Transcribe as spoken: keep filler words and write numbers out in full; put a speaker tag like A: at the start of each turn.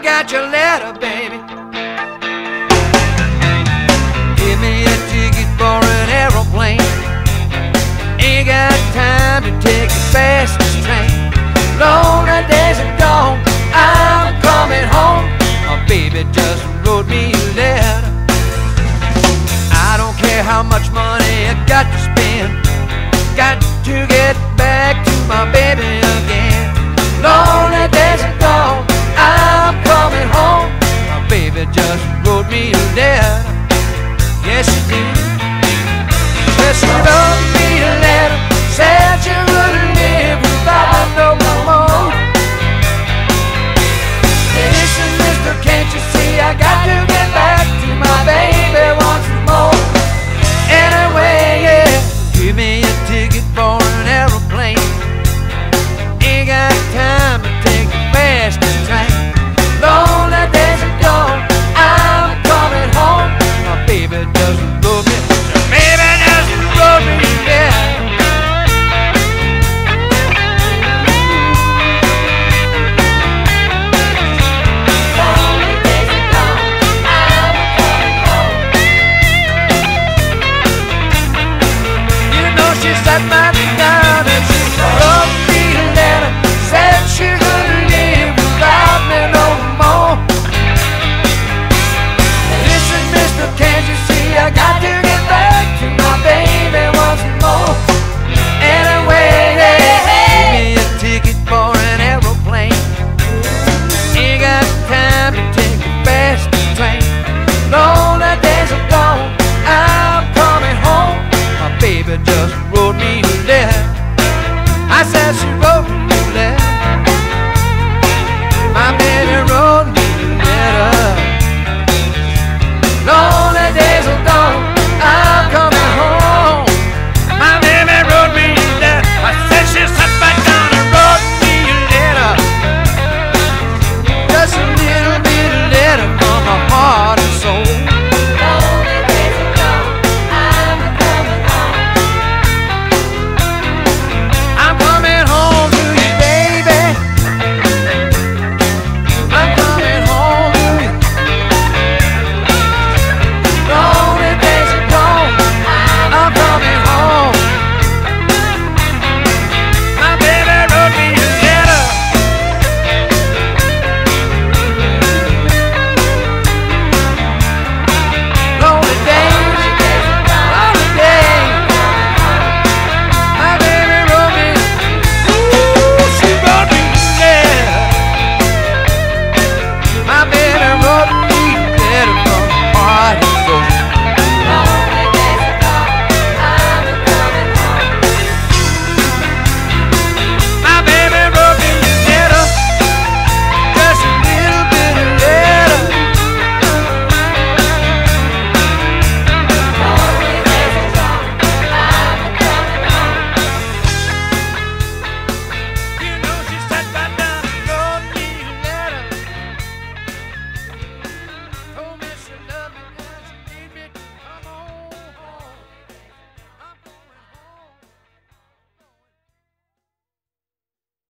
A: got your letter, baby. Give me a ticket for an aeroplane. Ain't got time to take the fastest train. Lonely days are gone, I'm coming home. My baby just wrote me a letter. I don't care how much money I got to spend, got to get back to my baby again. Lonely days are gone, I'm coming home. My baby just wrote me a letter. Yes, she did. Yes, she wrote me a letter, said she